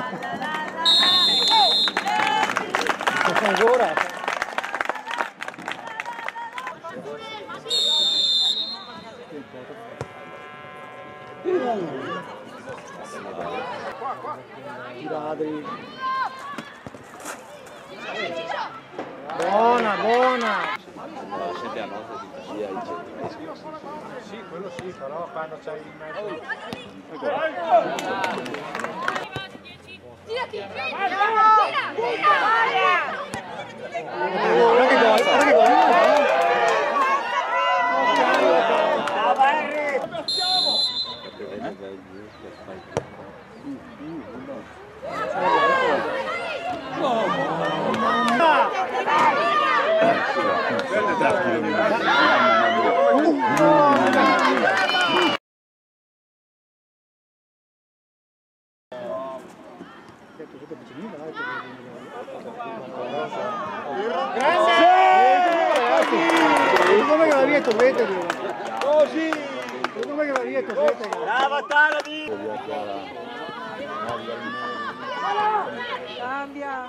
Ancora? Tiradri. Buona, buona. Sì, quello sì, però quando c'hai in mezzo... Tira chi? Come che va via Torrete? Così! Come che va via Torrete? Brava Taradi! Cambia!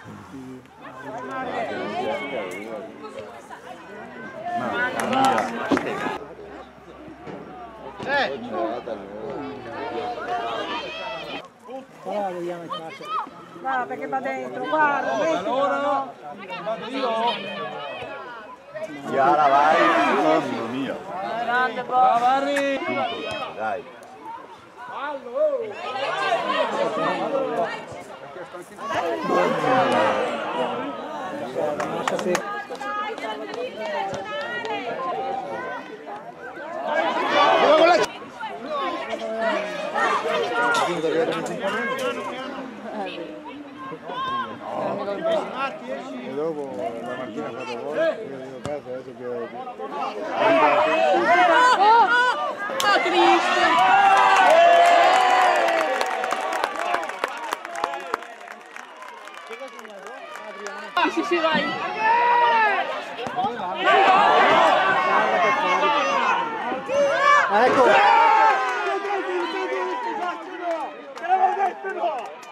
Ora vediamo il calcio. Va, perché va dentro, guarda, Allora no! Vado io! Chiara, vai! Mamma mia! grande Brava Harry! Dai! E dopo la mattina fatto gol, io dico cazzo adesso che... triste! Sì, vai! Ecco! Te l'avevo detto no!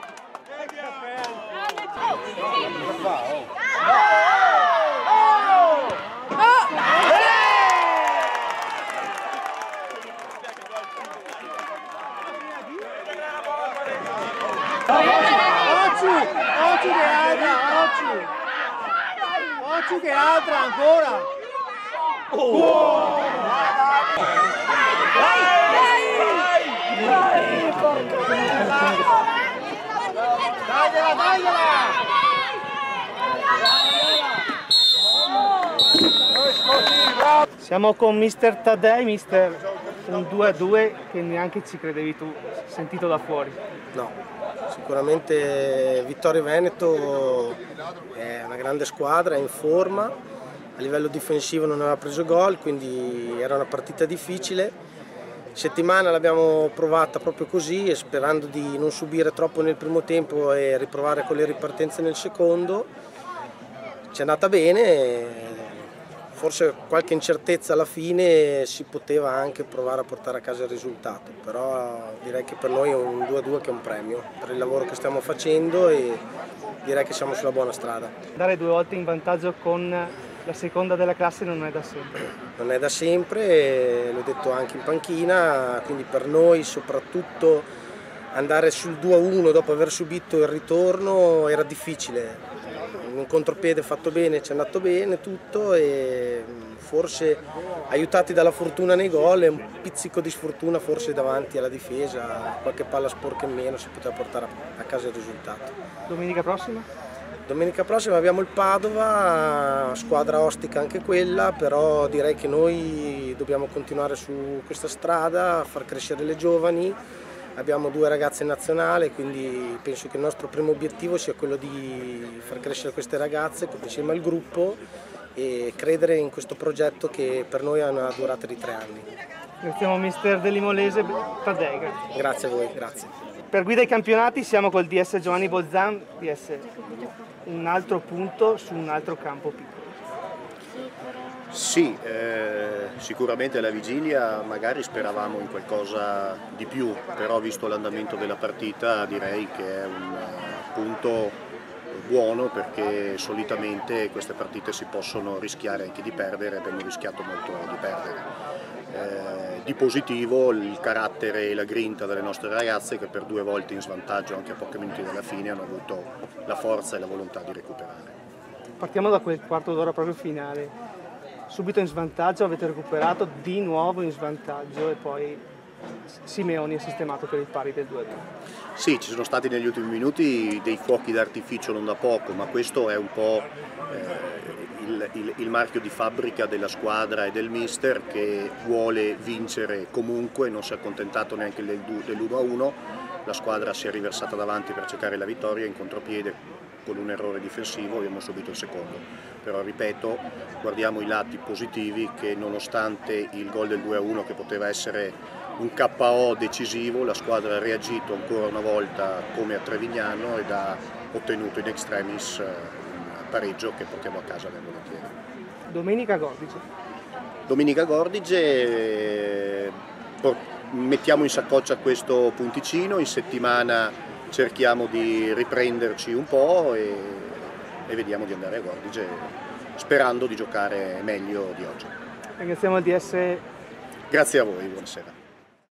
Occhi che altra ancora! Dagliela, dagliela! Siamo con mister Taddei, mister, un 2-2 che neanche ci credevi tu, sentito da fuori. No, sicuramente Vittorio Veneto è una grande squadra, è in forma, a livello difensivo non aveva preso gol, quindi era una partita difficile. Settimana l'abbiamo provata proprio così, e sperando di non subire troppo nel primo tempo e riprovare con le ripartenze nel secondo. Ci è andata bene, forse qualche incertezza alla fine, si poteva anche provare a portare a casa il risultato, però direi che per noi è un 2-2 che è un premio per il lavoro che stiamo facendo e direi che siamo sulla buona strada. Dare 2 volte in vantaggio con la seconda della classe non è da sempre. Non è da sempre, l'ho detto anche in panchina, quindi per noi soprattutto andare sul 2-1 dopo aver subito il ritorno era difficile. Un contropiede fatto bene, ci è andato bene tutto e forse aiutati dalla fortuna nei gol e un pizzico di sfortuna forse davanti alla difesa, qualche palla sporca in meno si poteva portare a casa il risultato. Domenica prossima? Domenica prossima abbiamo il Padova, squadra ostica anche quella, però direi che noi dobbiamo continuare su questa strada, far crescere le giovani. Abbiamo 2 ragazze in nazionale, quindi penso che il nostro primo obiettivo sia quello di far crescere queste ragazze insieme al gruppo e credere in questo progetto che per noi ha una durata di 3 anni. Ringraziamo mister dell'Imolese Taddei. Grazie a voi, grazie. Per guida ai campionati siamo col DS Giovanni Bolzan, DS un altro punto su un altro campo piccolo. Sì, sicuramente alla vigilia magari speravamo in qualcosa di più, però visto l'andamento della partita direi che è un punto buono, perché solitamente queste partite si possono rischiare anche di perdere, abbiamo rischiato molto di perdere. Di positivo il carattere e la grinta delle nostre ragazze, che per 2 volte in svantaggio anche a pochi minuti dalla fine hanno avuto la forza e la volontà di recuperare. Partiamo da quel quarto d'ora proprio finale. Subito in svantaggio, avete recuperato di nuovo in svantaggio e poi Simeoni ha sistemato per il pari del 2-2. Sì, ci sono stati negli ultimi minuti dei fuochi d'artificio non da poco, ma questo è un po' il marchio di fabbrica della squadra e del mister, che vuole vincere comunque, non si è accontentato neanche dell'1-1, la squadra si è riversata davanti per cercare la vittoria, in contropiede con un errore difensivo abbiamo subito il secondo, però ripeto, guardiamo i lati positivi, che nonostante il gol del 2-1 che poteva essere un KO decisivo, la squadra ha reagito ancora una volta come a Trevignano ed ha ottenuto in extremis un pareggio che portiamo a casa ben volentieri. Domenica Gordice. Domenica Gordice, mettiamo in saccoccia questo punticino, in settimana cerchiamo di riprenderci un po' e vediamo di andare a Gordice sperando di giocare meglio di oggi. Ringraziamo il DS. Grazie a voi, buonasera.